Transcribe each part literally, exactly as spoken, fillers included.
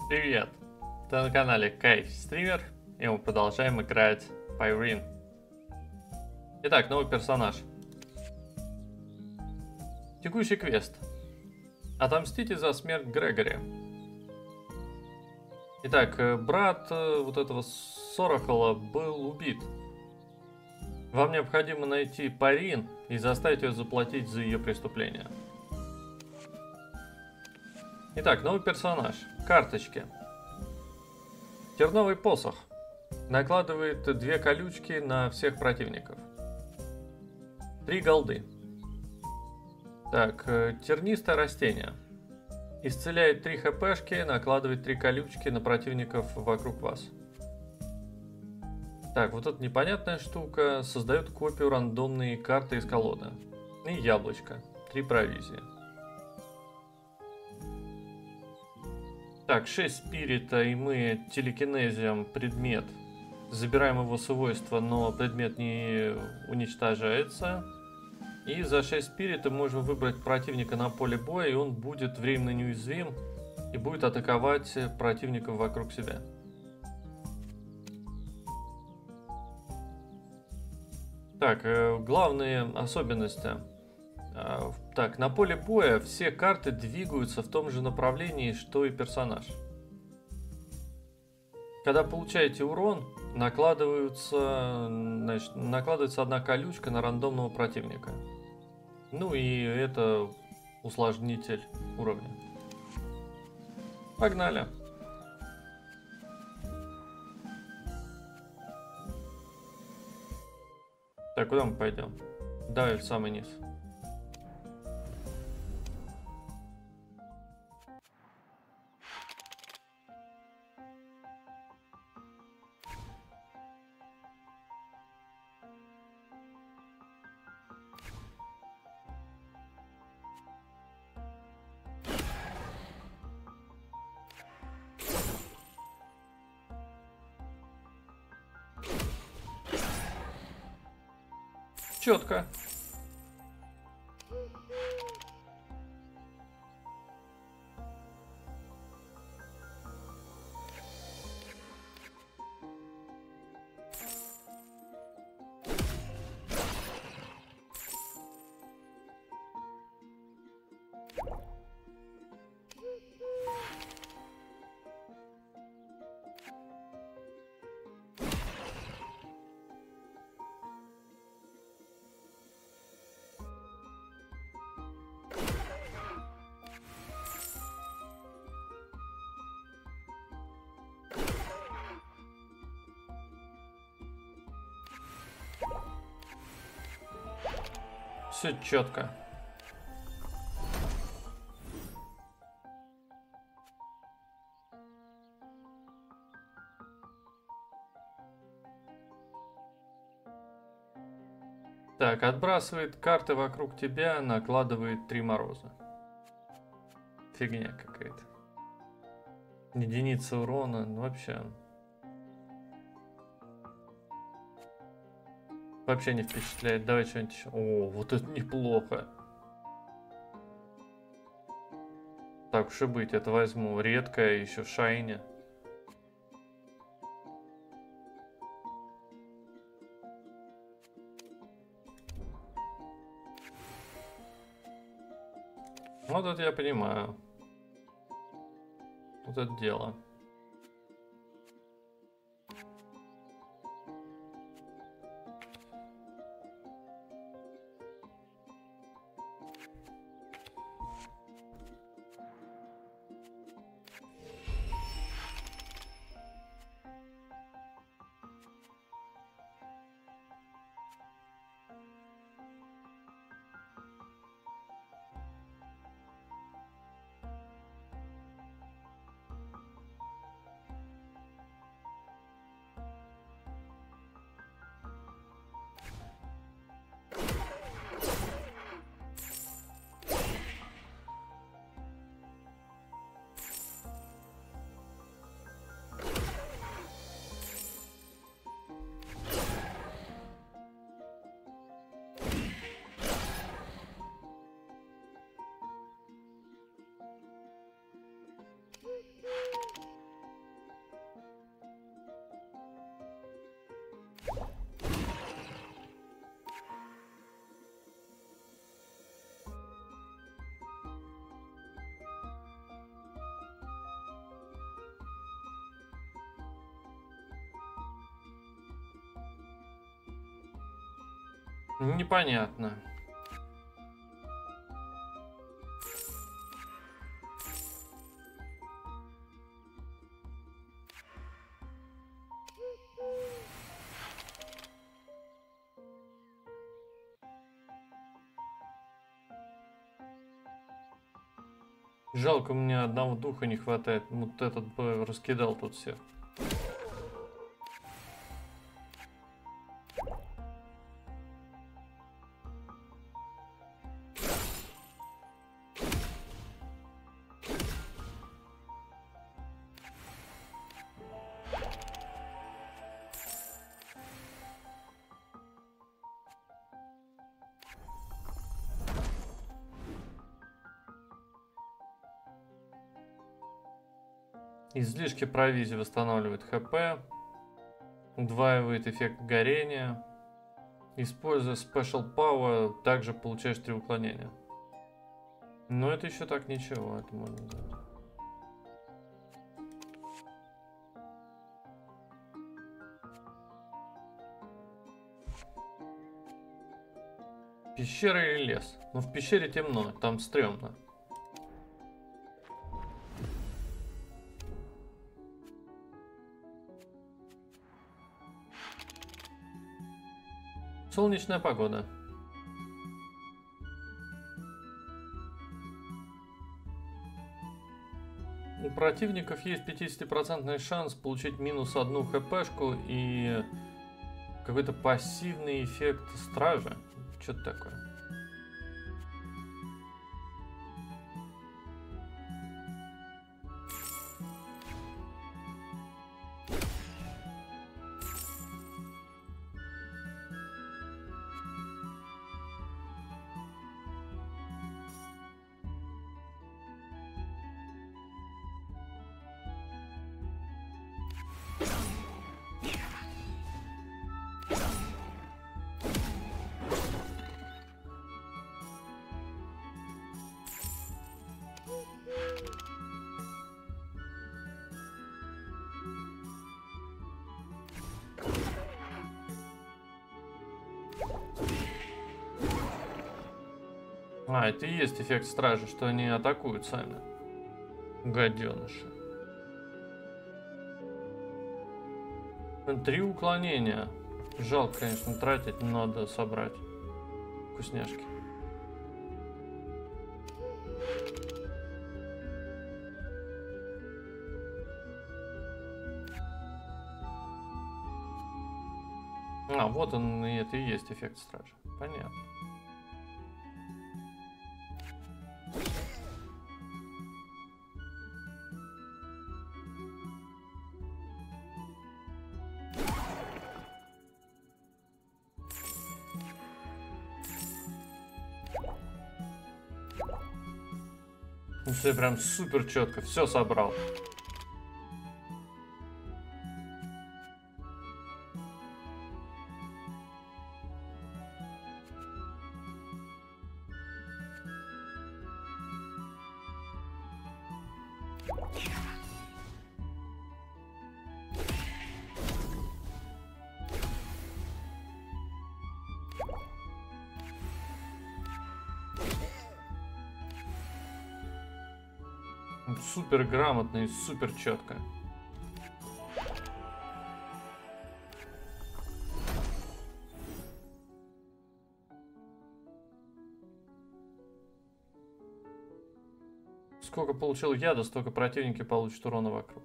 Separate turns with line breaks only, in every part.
Привет! Ты на канале Кайф Стример, и мы продолжаем играть Pyrene. Итак, новый персонаж. Текущий квест. Отомстите за смерть Грегори. Итак, э, брат э, вот этого Сорохола был убит. Вам необходимо найти Pyrene и заставить ее заплатить за ее преступление. Итак, новый персонаж. Карточки. Терновый посох. Накладывает две колючки на всех противников. Три голды. Так, э, тернистое растение. Исцеляет три хпшки, накладывает три колючки на противников вокруг вас. Так, вот эта непонятная штука. Создает копию рандомной карты из колоды. И яблочко. Три провизии. Так, шесть спирита, и мы телекинезием предмет. Забираем его свойства, но предмет не уничтожается. И за шесть спирита можем выбрать противника на поле боя, и он будет временно неуязвим и будет атаковать противников вокруг себя. Так, э, главные особенности. Э, так, на поле боя все карты двигаются в том же направлении, что и персонаж. Когда получаете урон, накладываются, значит, накладывается одна колючка на рандомного противника. Ну и это усложнитель уровня. Погнали. Так, куда мы пойдем? Давай в самый низ. Четко. Все четко. Так, отбрасывает карты вокруг тебя, накладывает три мороза. Фигня какая-то. Единица урона, ну вообще. Вообще не впечатляет. Давай что-нибудь еще. О, вот это неплохо. Так уж и быть, это возьму. Редкое еще в шайне. Вот это я понимаю. Вот это дело. Непонятно. Жалко, у меня одного духа не хватает. Вот этот бы раскидал тут всех. Излишки провизии восстанавливает хп. Удваивает эффект горения. Используя Special Power, также получаешь три уклонения. Но это еще так ничего, это можно делать. Пещера или лес? Ну, в пещере темно, там стрёмно. Солнечная погода. У противников есть пятидесятипроцентный шанс получить минус одну хпшку и какой-то пассивный эффект стража. Что-то такое. А, это и есть эффект стражи, что они атакуют сами. Гаденыши. Три уклонения. Жалко, конечно, тратить, но надо собрать. Вкусняшки. А, вот он, и это и есть эффект стражи. Понятно. Ну все прям супер четко, все собрал. Супер грамотно и супер четко. Сколько получил яда, столько противники получат урона вокруг.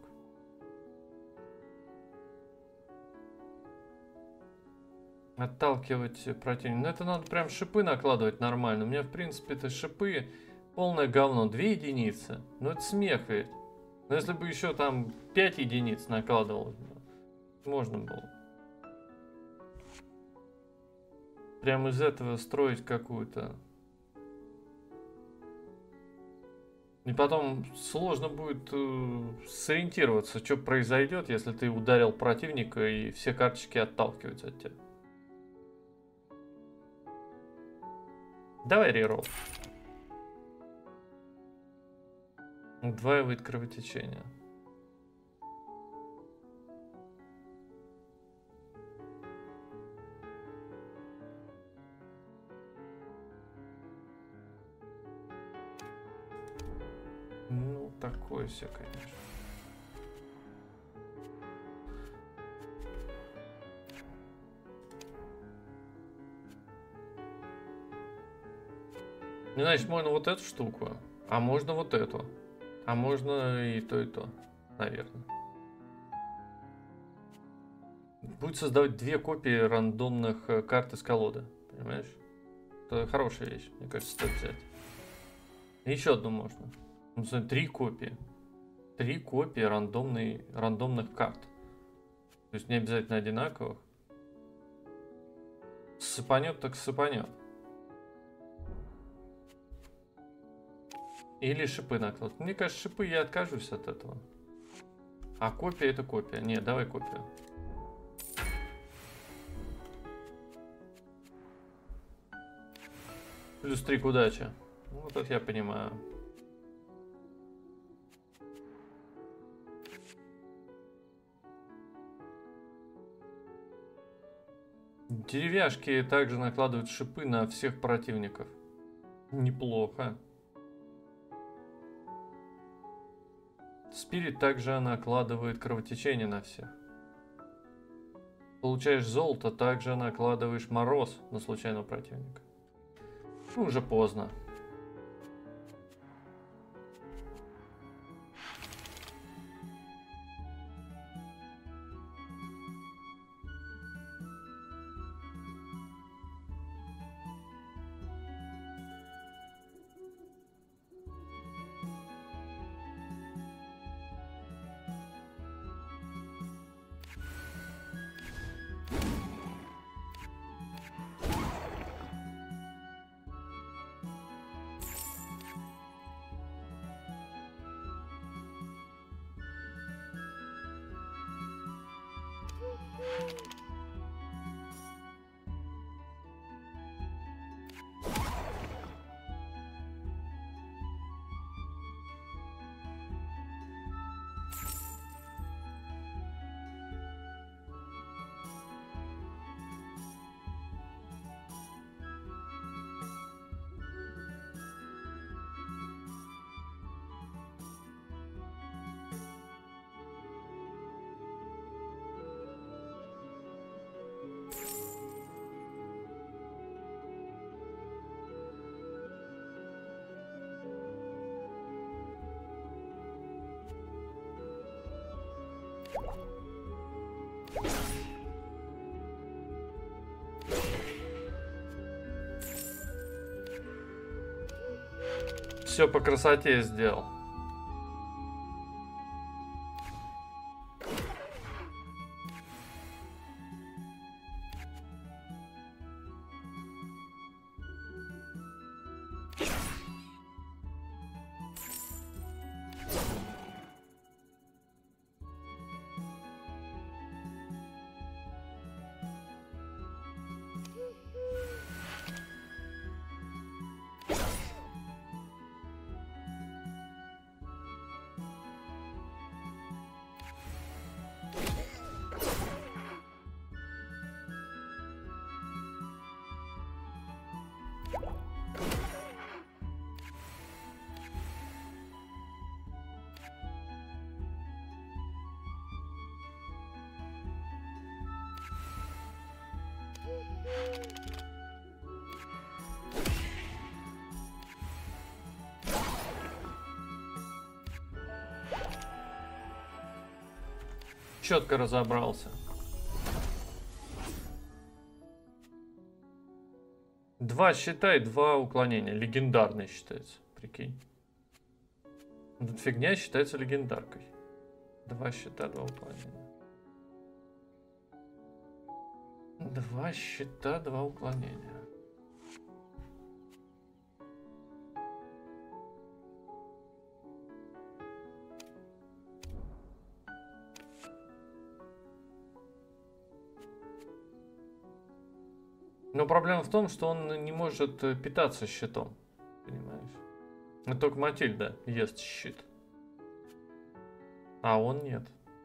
Отталкивать противника. Ну это надо прям шипы накладывать нормально. У меня в принципе это шипы полное говно. Две единицы. Ну это смех ведь. Но если бы еще там пять единиц накладывал, можно было. Прям из этого строить какую-то. И потом сложно будет э, сориентироваться, что произойдет, если ты ударил противника и все карточки отталкиваются от тебя. Давай реролл. Удваивает кровотечение. такое все, конечно. Ну, значит, можно вот эту штуку, а можно вот эту. А можно и то, и то, наверное. Будет создавать две копии рандомных карт из колоды. Понимаешь? Это хорошая вещь, мне кажется, стоит взять. И еще одну можно. Ну, смотри, три копии. Три копии рандомной, рандомных карт. То есть не обязательно одинаковых. Сыпанет так сыпанет. Или шипы накладывать. Мне кажется, шипы я откажусь от этого. А копия это копия. Не, давай копию. Плюс три к удаче. Ну, вот это я понимаю. Деревяшки также накладывают шипы на всех противников. Неплохо. Спирит также накладывает кровотечение на всех. Получаешь золото, также накладываешь мороз на случайного противника. Ну, уже поздно. Все по красоте сделал. Четко разобрался. Два щита и два уклонения. Легендарный считается. Прикинь. Тут фигня считается легендаркой. Два щита, два уклонения. Два щита, два уклонения. Но проблема в том, что он не может питаться щитом. Понимаешь? Но только Матильда ест щит. А он нет.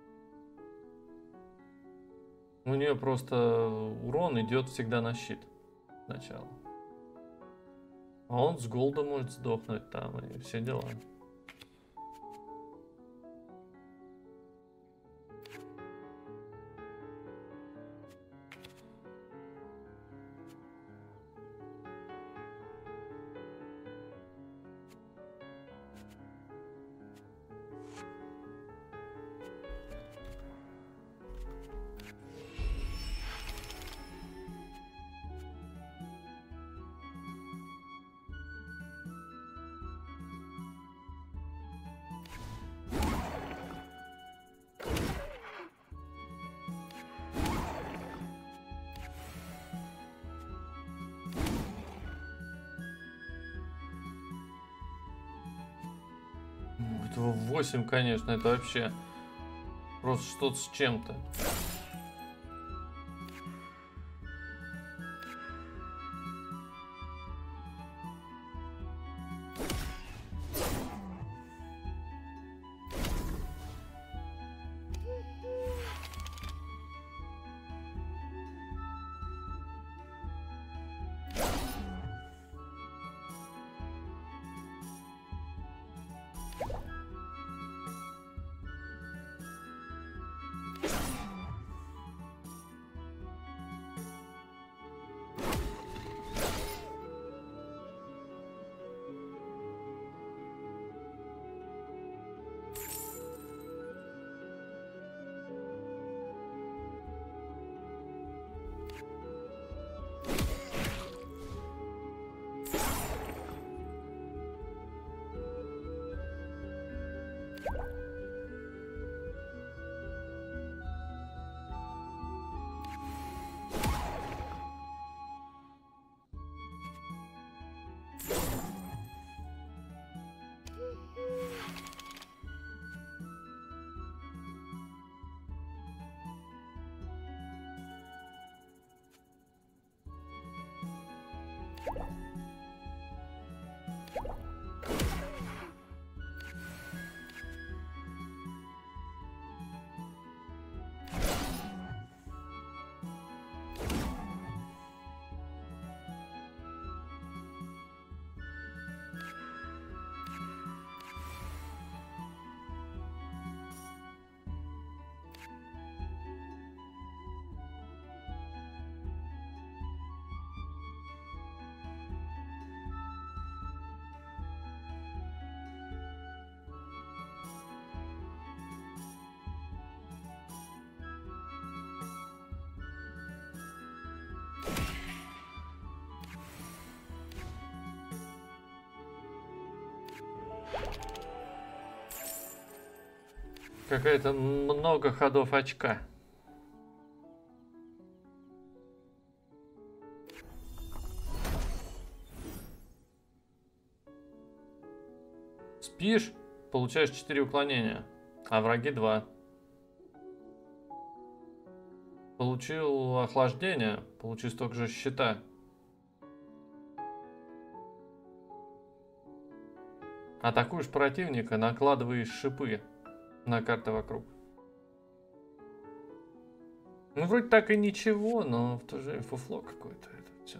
У нее просто урон идет всегда на щит. Сначала. А он с голода может сдохнуть там и все дела. Количество восемь, конечно, это вообще просто что-то с чем-то. Какая-то много ходов очка. Спишь, получаешь четыре уклонения, а враги два. Получил охлаждение, получил столько же щита. Атакуешь противника, накладываешь шипы на карты вокруг. Ну, вроде так и ничего, но в то же фуфло какое-то это все.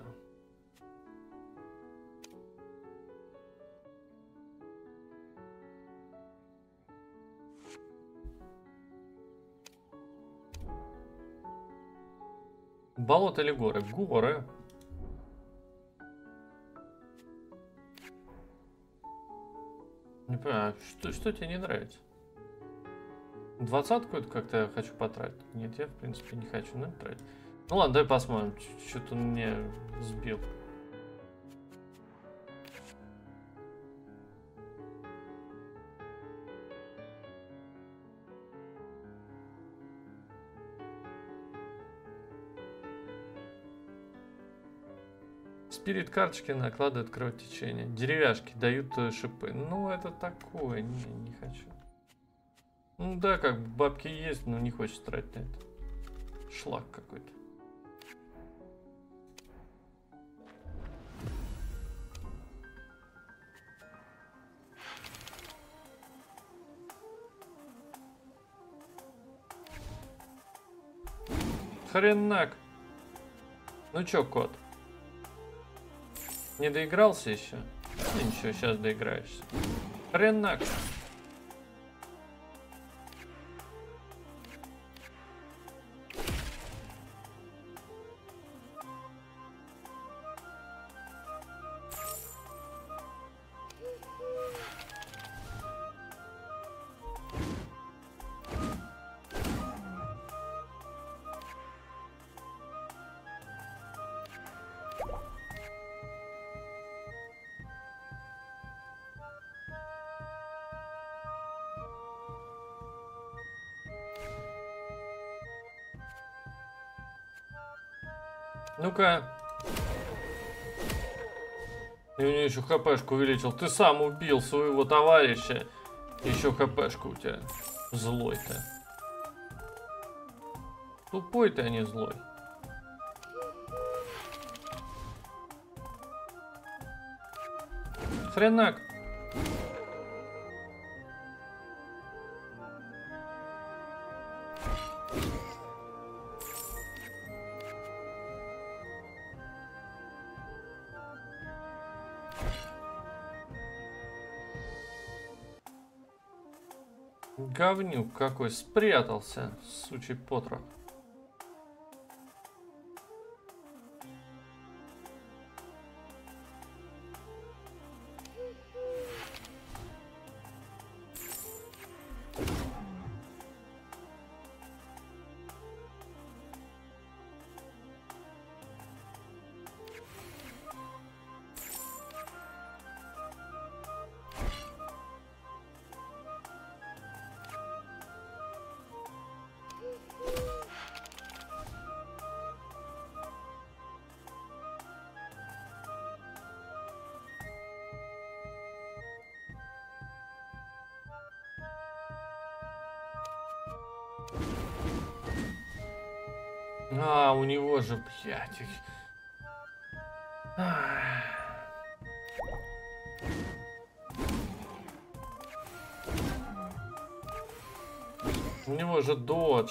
Болото или горы? Горы. Не понимаю, что, что тебе не нравится? Двадцатку это как-то я хочу потратить. Нет, я в принципе не хочу на это тратить. Ну ладно, давай посмотрим. Что-то он мне сбил. Спирит карточки накладывают кровотечение. Деревяшки дают шипы. Ну это такое, не, не хочу. Ну да, как бабки есть, но не хочется тратить на это. Шлак какой-то. Хренак. Ну чё, кот? Не доигрался еще? Ну ничего, сейчас доиграешься. Хренак. Ну-ка. И у нее еще хпшку увеличил. Ты сам убил своего товарища. Еще хпшка у тебя злой-то. Тупой ты, а не злой. Хренак. Говнюк какой спрятался, сучий потрох. А, у него же, блядь. их- Ах. У него же додж.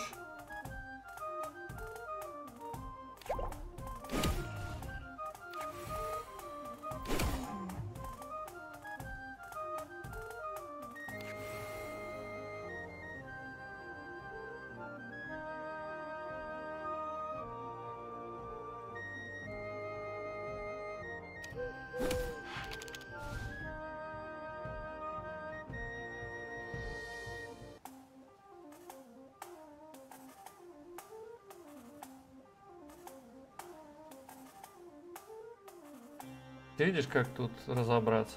Ты видишь, как тут разобраться?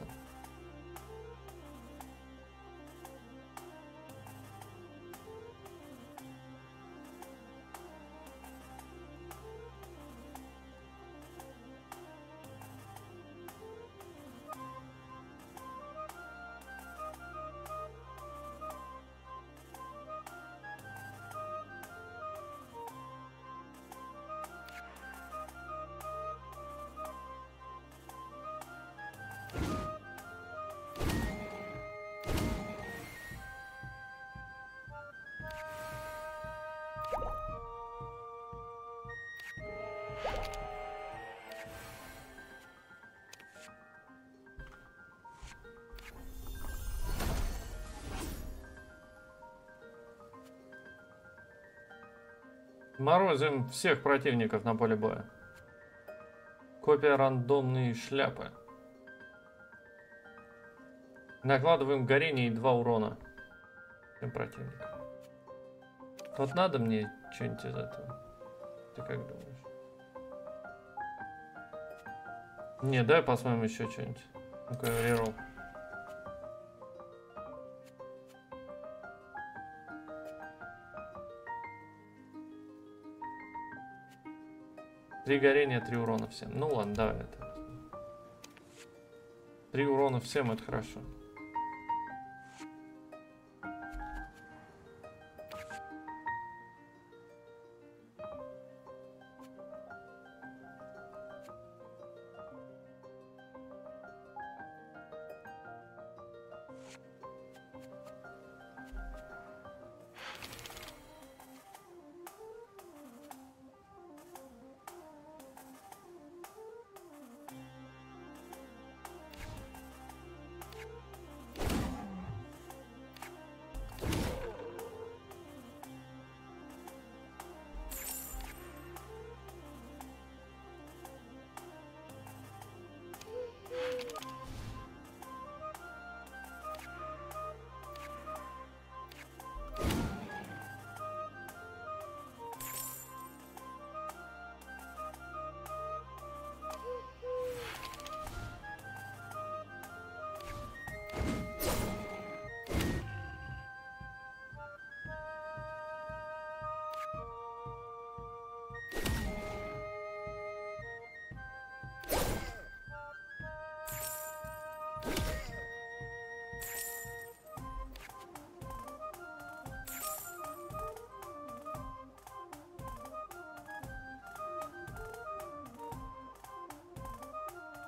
Морозим всех противников на поле боя. Копия рандомной шляпы. Накладываем горение и два урона всем противникам. Вот надо мне что-нибудь из этого? Ты как думаешь? Не, давай посмотрим еще что-нибудь. Ну-ка, рерол. Три горения, три урона всем. Ну ладно, давай это. Три урона всем, это хорошо.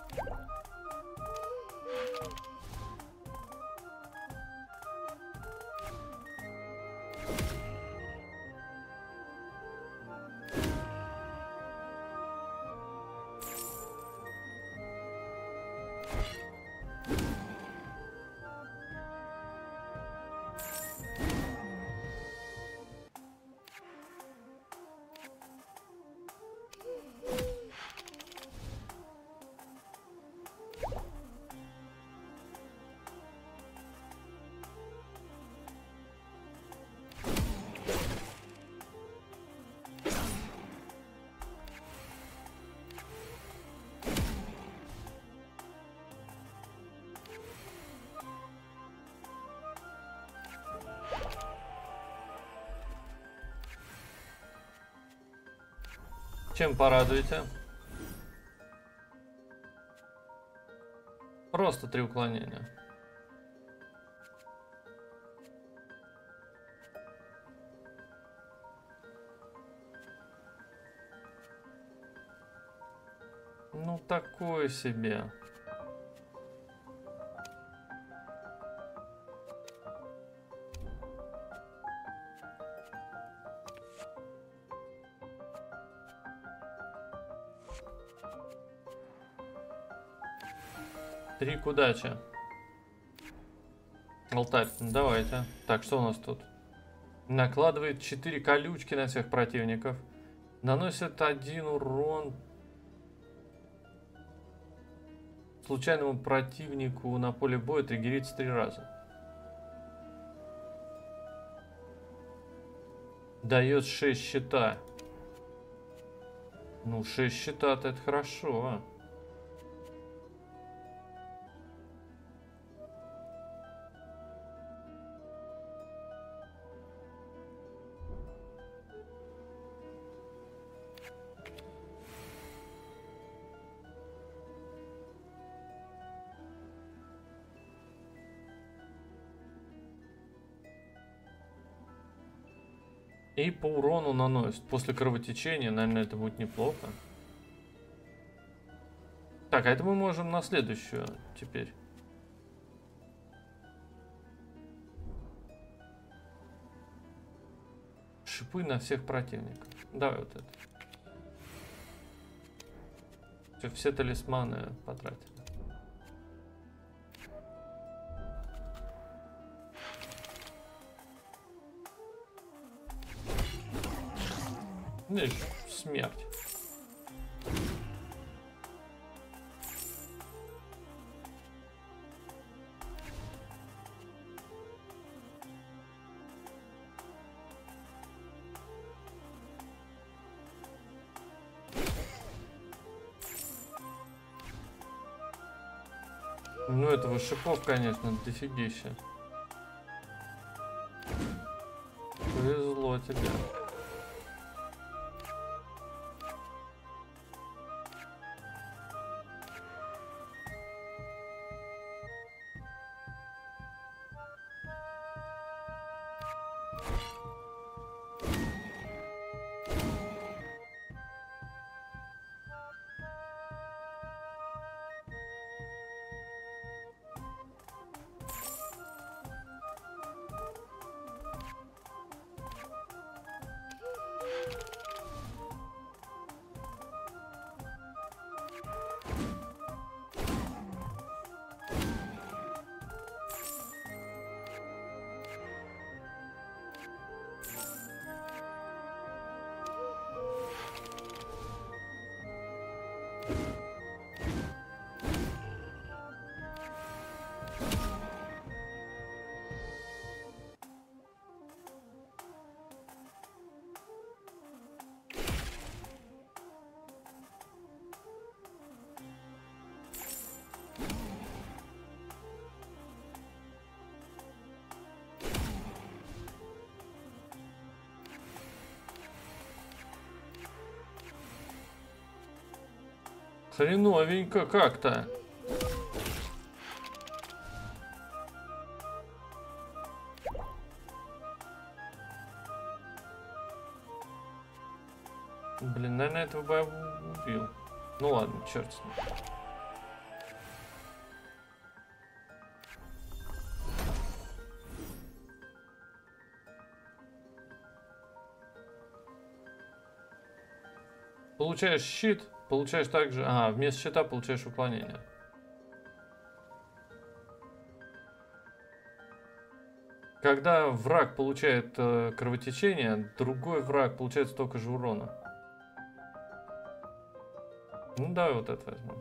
Чем порадуете? Просто три уклонения. Ну, такое себе. Три к удачи. Алтарь, ну, давайте. Так, что у нас тут? Накладывает четыре колючки на всех противников. Наносит один урон случайному противнику на поле боя, триггерится три раза. Дает шесть щита. Ну, шесть щита-то это хорошо. И по урону наносит. После кровотечения, наверное, это будет неплохо. Так, а это мы можем на следующую теперь. Шипы на всех противников. Давай вот это. Все, все талисманы потратили. Видишь, смерть. Ну, этого шипов, конечно, дофигища. Повезло тебе. Хреновенько как-то. Блин, наверное, этого бы я убил. Ну ладно, черт с ним. Получаешь щит, получаешь также... А, вместо щита получаешь уклонение. Когда враг получает э, кровотечение, другой враг получает столько же урона. Ну давай вот это возьмем.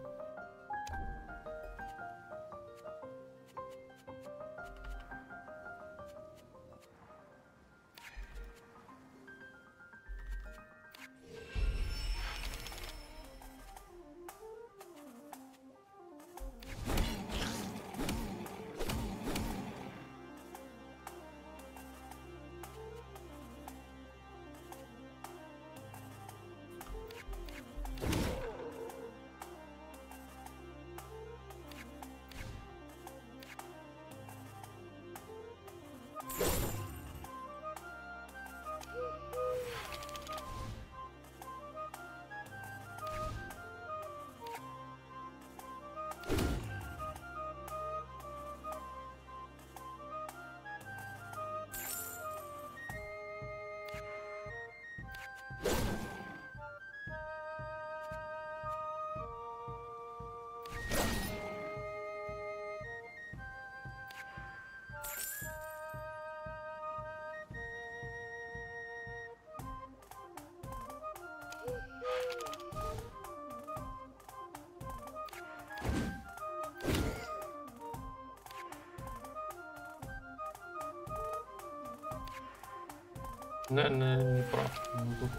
Наверное, не прав. Ну, тут...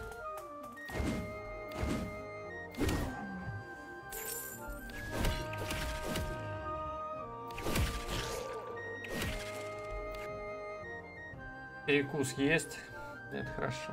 Перекус есть. Это хорошо.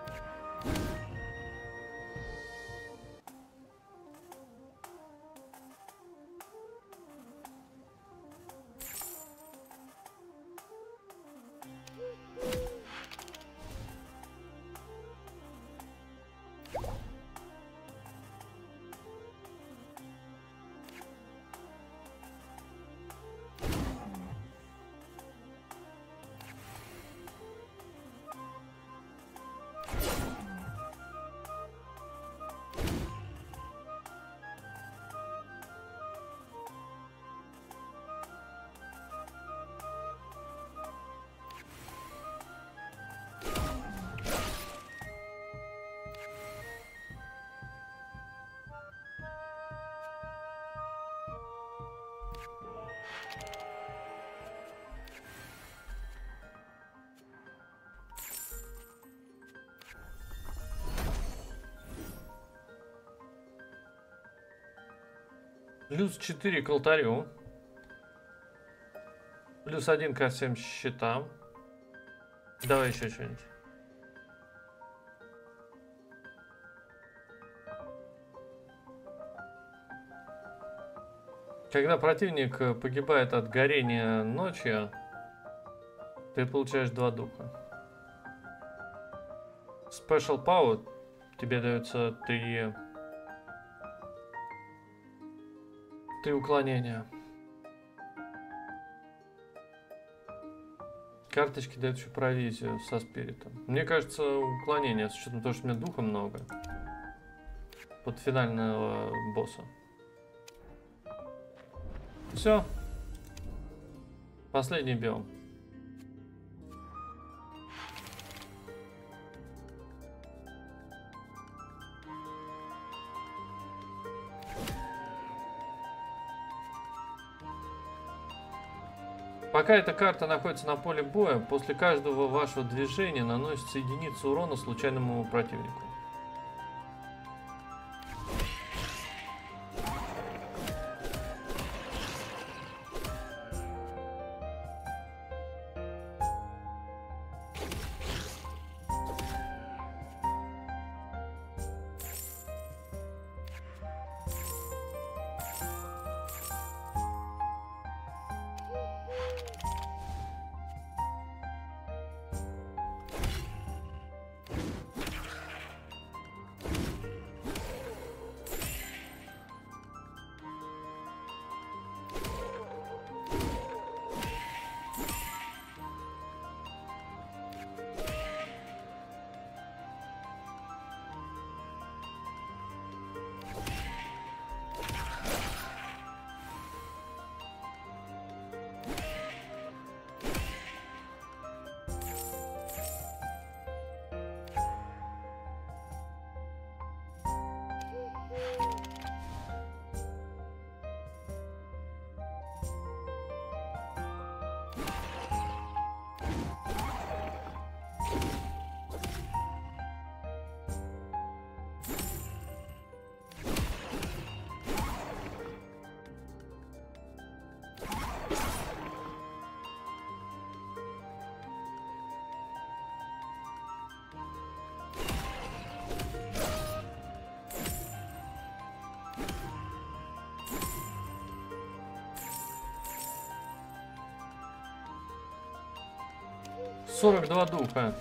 Плюс четыре к алтарю. Плюс один ко всем щитам. Давай еще что-нибудь. Когда противник погибает от горения ночью, ты получаешь два духа. Special Power тебе дается три... Три уклонения. Карточки дают еще провизию со спиритом. Мне кажется, уклонение, с учетом того, что у меня духа много. Под финального босса. Все. Последний биом. Пока эта карта находится на поле боя, после каждого вашего движения наносится единица урона случайному противнику. сорок два духа.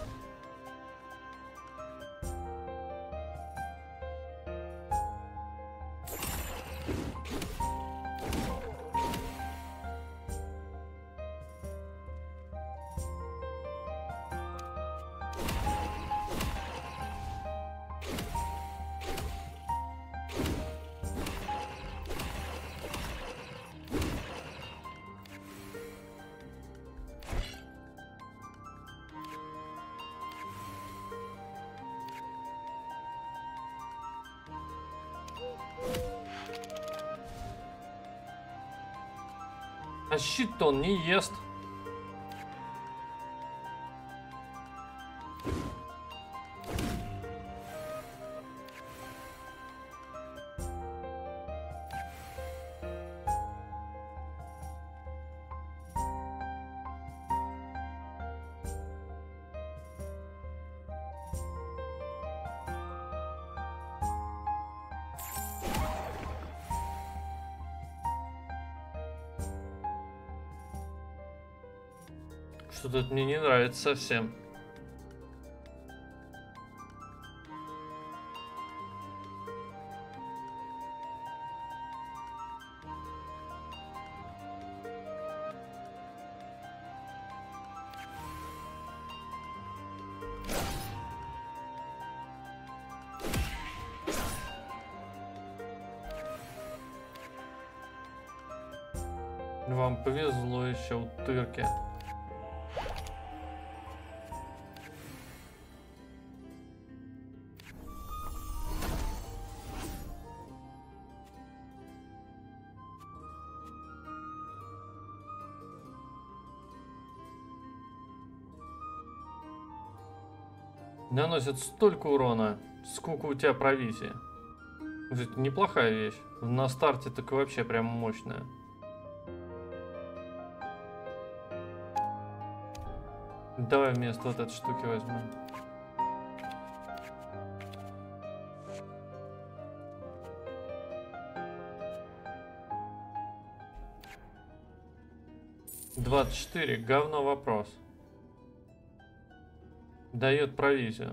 А щит-то он не ест. Что-то мне не нравится совсем. Вам повезло еще, утырки. Наносит столько урона. Сколько у тебя провизии. Это неплохая вещь. На старте так вообще прям мощная. Давай вместо вот этой штуки возьмем. двадцать четыре. Говно вопрос. Дает провизию.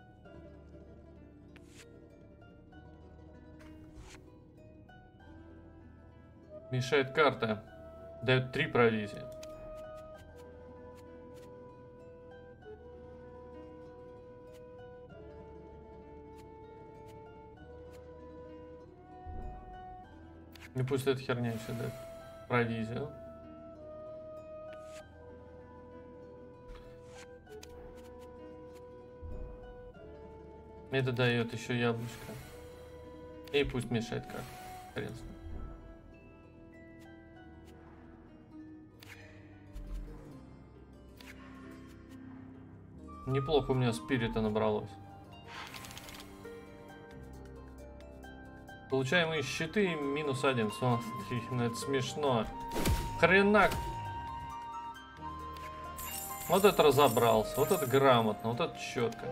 Мешает карта. Дает три провизии. И пусть эта херня еще дает провизию. Это дает еще яблочко. И пусть мешает как. Хрен с ним. Неплохо у меня спирита набралось. Получаемые щиты минус один. Смотри, ну это смешно. Хренак. Вот это разобрался. Вот это грамотно. Вот это четко.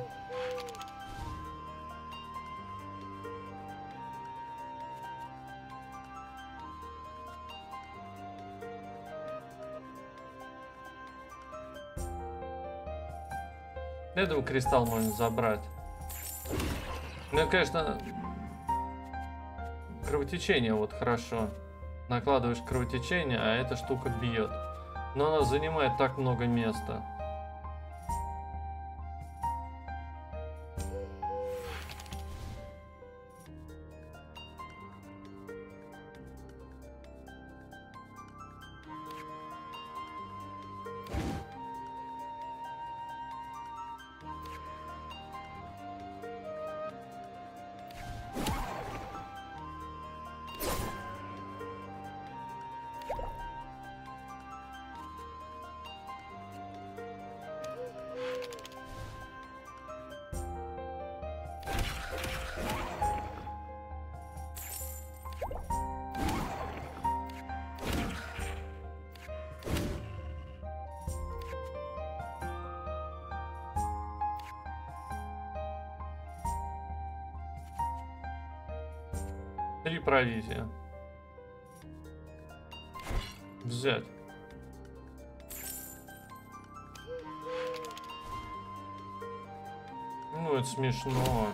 Этого кристалл можно забрать. Ну, конечно, кровотечение вот хорошо. Накладываешь кровотечение, а эта штука бьет. Но она занимает так много места. Три провизия. Взять. это смешно.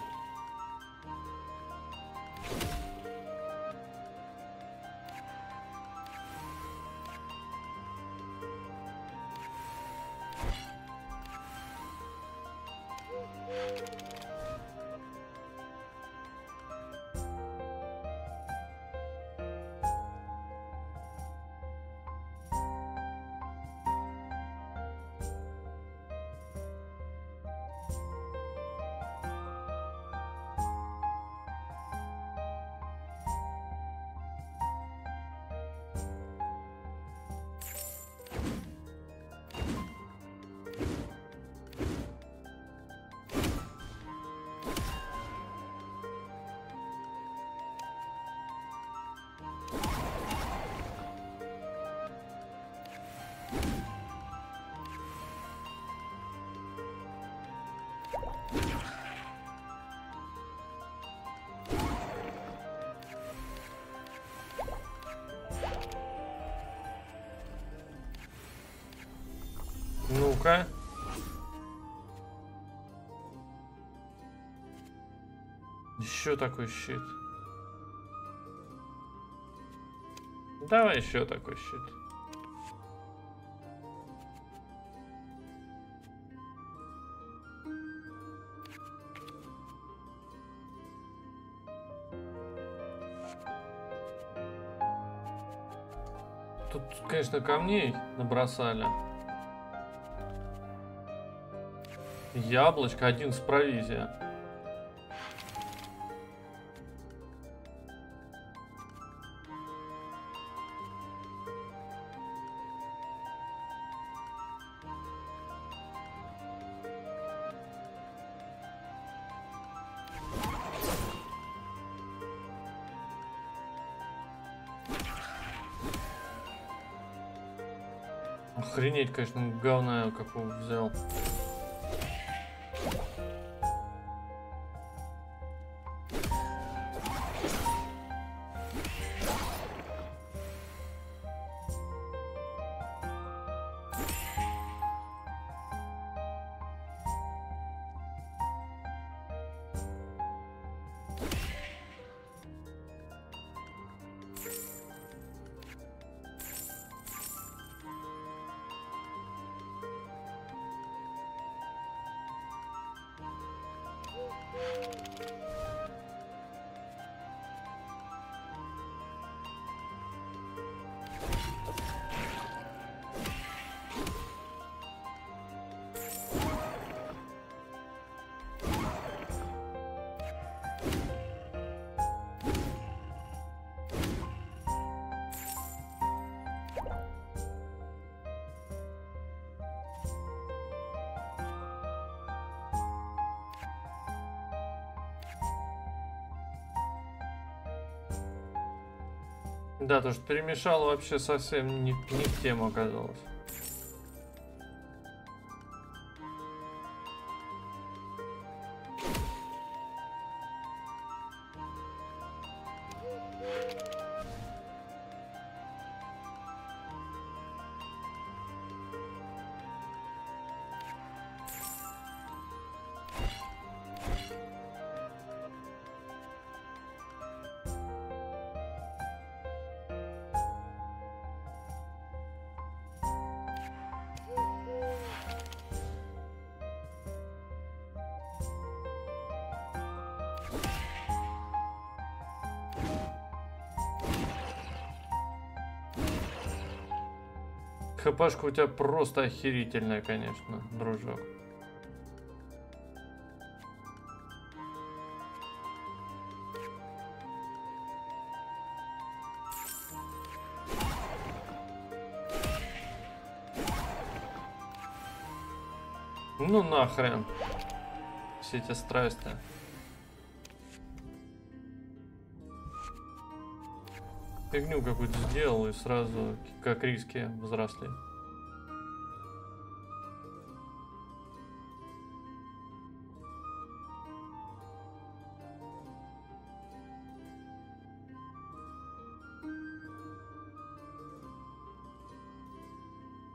Ну-ка. Еще такой щит. Давай еще такой щит. Тут, конечно, камней набросали. Яблочко, один с провизией. Охренеть, конечно, говна какого взял. Да, то, что перемешал, вообще совсем не, не в тему оказалось. ХПшка у тебя просто охерительная, конечно, дружок. Ну нахрен. Все эти страсти. Фигню какую-то сделал и сразу как риски взросли.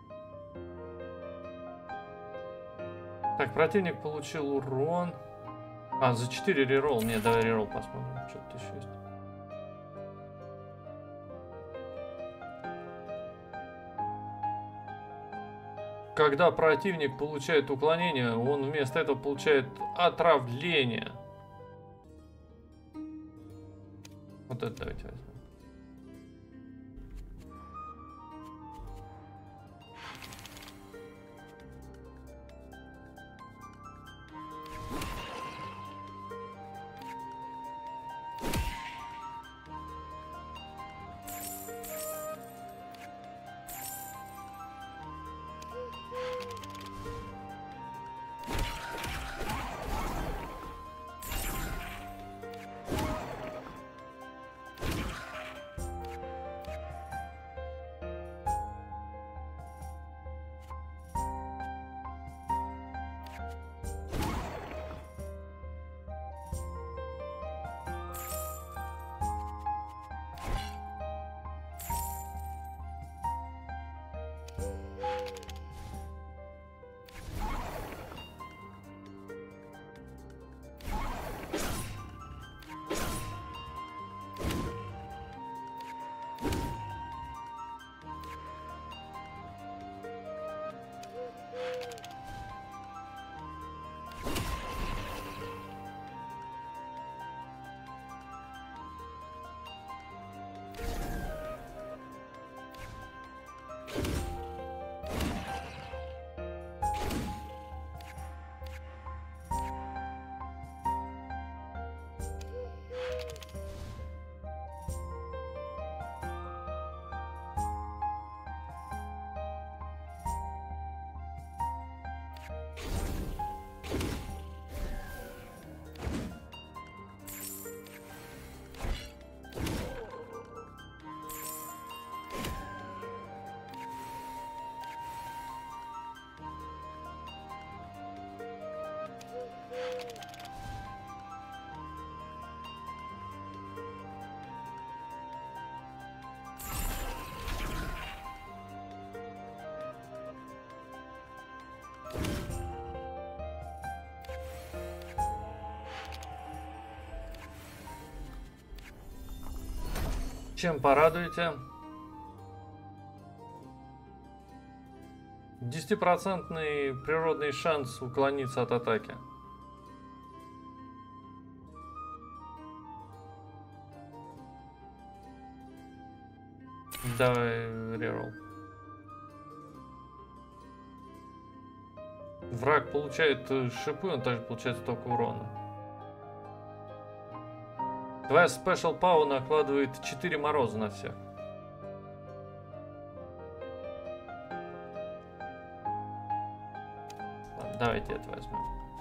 Так, противник получил урон. А, за четыре реролл. Не, давай реролл посмотрим. Что-то еще есть. Когда противник получает уклонение, он вместо этого получает отравление. Вот это давайте возьмем. Чем порадуете? десятипроцентный природный шанс уклониться от атаки. Давай реролл. Враг получает шипы, он также получает столько урона. Твоя Special Power накладывает четыре мороза на всех. Ладно, давайте это возьмем.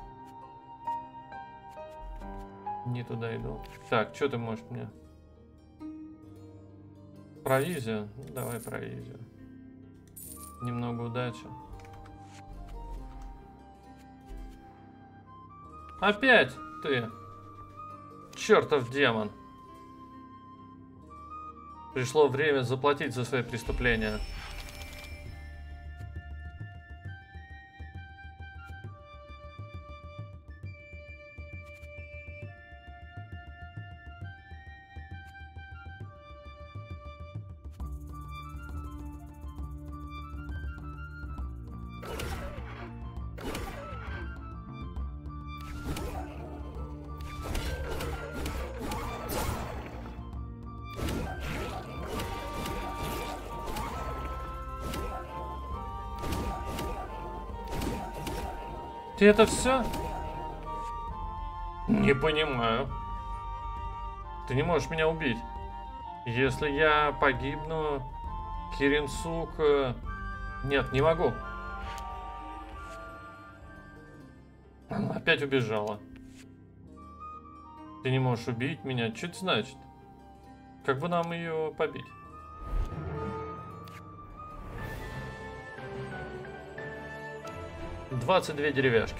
Не туда иду. Так, что ты можешь мне? Провизию? Ну, давай провизию. Немного удачи. Опять ты! Чертов демон! Пришло время заплатить за свои преступления. Ты это все? Не понимаю. Ты не можешь меня убить. Если я погибну, Киринсук... Нет, не могу. Она опять убежала. Ты не можешь убить меня? Что это значит? Как бы нам ее побить? двадцать две деревяшки.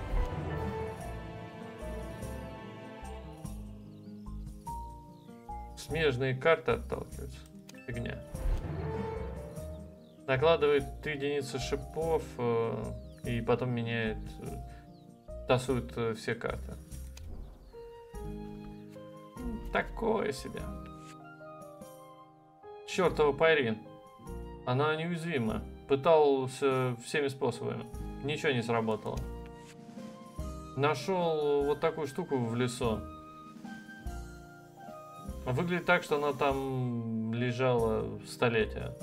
Смежные карты отталкиваются. Фигня. Накладывает три единицы шипов э, и потом меняет, э, тасует э, все карты. такое себе. Чёртова Пайрин. Она неуязвима. Пытался всеми способами. Ничего не сработало. Нашел вот такую штуку в лесу. Выглядит так, что она там лежала столетия.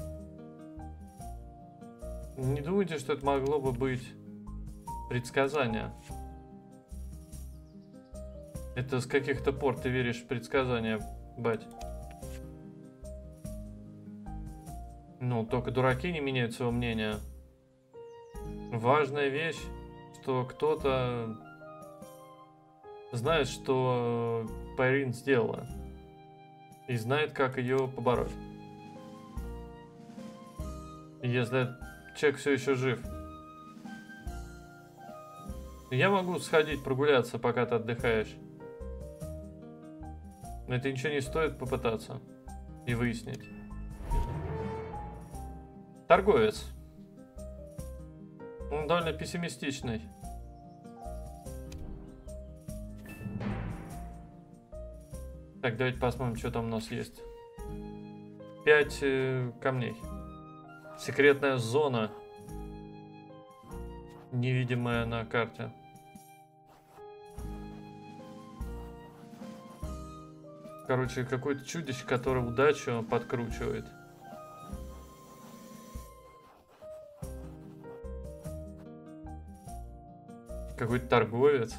Не думайте, что это могло бы быть предсказание. Это с каких-то пор ты веришь в предсказания, бать? Ну, только дураки не меняют своего мнения. Важная вещь, что кто-то знает, что Пайрин сделала. И знает, как ее побороть. Если человек все еще жив. Я могу сходить прогуляться, пока ты отдыхаешь. Но это ничего не стоит попытаться и выяснить. Торговец. Он довольно пессимистичный. Так, давайте посмотрим, что там у нас есть. Пять э, камней. Секретная зона. Невидимая на карте. Короче, какое-то чудище, которое удачу подкручивает. Какой-то торговец.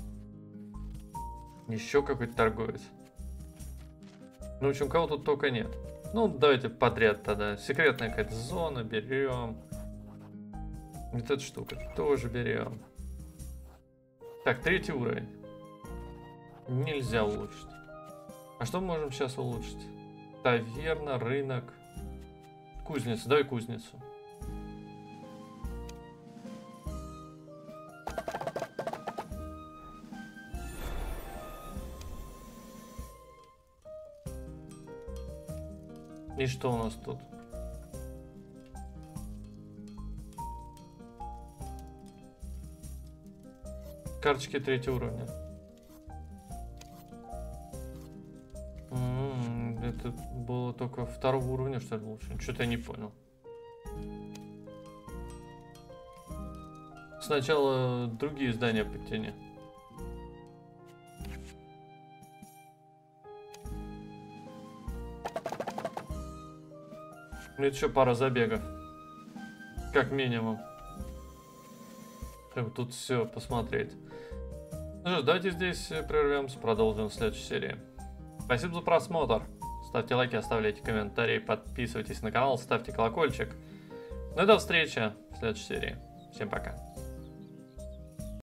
Еще какой-то торговец. Ну, в общем, кого тут только нет. Ну, давайте подряд тогда. Секретная какая-то зона, берем. Вот эту штуку тоже берем. Так, третий уровень. Нельзя улучшить. А что мы можем сейчас улучшить? Таверна, рынок. Кузницу, давай кузницу. И что у нас тут? Карточки третьего уровня. М-м, это было только второго уровня, что ли, лучше? Что-то я не понял. Сначала другие здания подтяни. Это еще пара забегов. Как минимум. Чтобы тут все посмотреть. Ну что ж, давайте здесь прервемся. Продолжим в следующей серии. Спасибо за просмотр. Ставьте лайки, оставляйте комментарии, подписывайтесь на канал, ставьте колокольчик. Ну и до встречи в следующей серии. Всем пока.